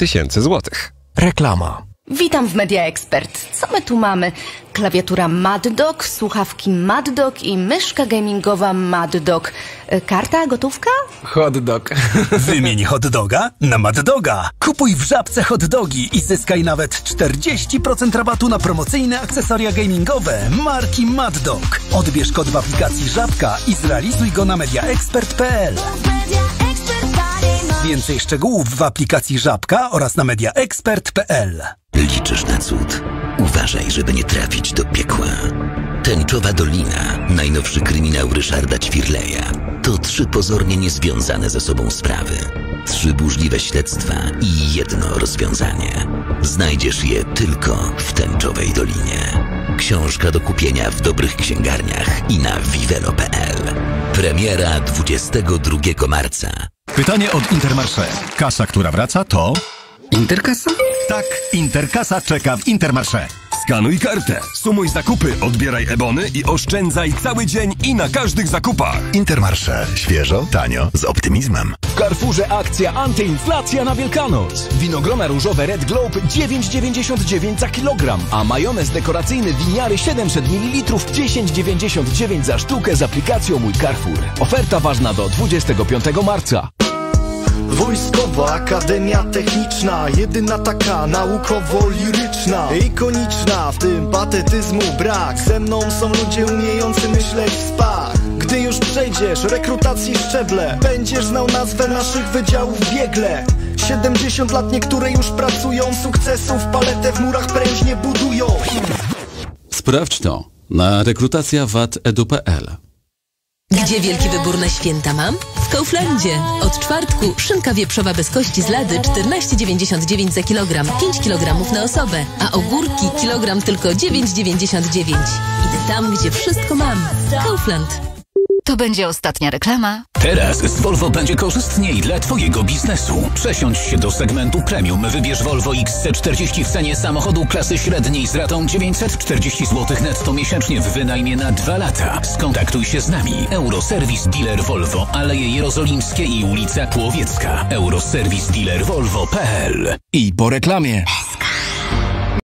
tysięcy złotych. Reklama. Witam w Media Expert. Co my tu mamy? Klawiatura Mad Dog, słuchawki Mad Dog i myszka gamingowa Mad Dog. Karta, gotówka? Hot dog. Wymień hot doga na Mad Doga. Kupuj w Żabce hot dogi i zyskaj nawet 40% rabatu na promocyjne akcesoria gamingowe marki Mad Dog. Odbierz kod w aplikacji Żabka i zrealizuj go na mediaexpert.pl. Więcej szczegółów w aplikacji Żabka oraz na mediaexpert.pl. Liczysz na cud? Uważaj, żeby nie trafić do piekła. Tęczowa Dolina, najnowszy kryminał Ryszarda Ćwirleja. To 3 pozornie niezwiązane ze sobą sprawy. 3 burzliwe śledztwa i jedno rozwiązanie. Znajdziesz je tylko w Tęczowej Dolinie. Książka do kupienia w dobrych księgarniach i na vivelo.pl. Premiera 22 marca. Pytanie od Intermarché. Kasa, która wraca, to... Interkasa? Tak, Interkasa czeka w Intermarché. Skanuj kartę, sumuj zakupy, odbieraj ebony i oszczędzaj cały dzień i na każdych zakupach. Intermarché. Świeżo, tanio, z optymizmem. W Carrefourze akcja antyinflacja na Wielkanoc. Winogrona różowe Red Globe 9,99 za kilogram, a majonez dekoracyjny Winiary 700 ml 10,99 za sztukę z aplikacją Mój Carrefour. Oferta ważna do 25 marca. Wojskowa Akademia Techniczna, jedyna taka naukowo-liryczna, ikoniczna, w tym patetyzmu brak. Ze mną są ludzie umiejący myśleć w spach. Gdy już przejdziesz rekrutacji szczeble, będziesz znał nazwę naszych wydziałów biegle. 70 lat niektóre już pracują, sukcesów paletę w murach prężnie budują. Sprawdź to na rekrutacja.wat.edu.pl. Gdzie wielki wybór na święta mam? W Kauflandzie. Od czwartku szynka wieprzowa bez kości z lady 14,99 za kilogram, 5 kg na osobę, a ogórki kilogram tylko 9,99. Idę tam, gdzie wszystko mam. Kaufland. To będzie ostatnia reklama. Teraz z Volvo będzie korzystniej dla Twojego biznesu. Przesiądź się do segmentu premium. Wybierz Volvo XC40 w cenie samochodu klasy średniej z ratą 940 zł netto miesięcznie w wynajmie na 2 lata. Skontaktuj się z nami. Euroservice Dealer Volvo, Aleje Jerozolimskie i ulica Płowiecka. Euroservice Dealer Volvo.pl. I po reklamie.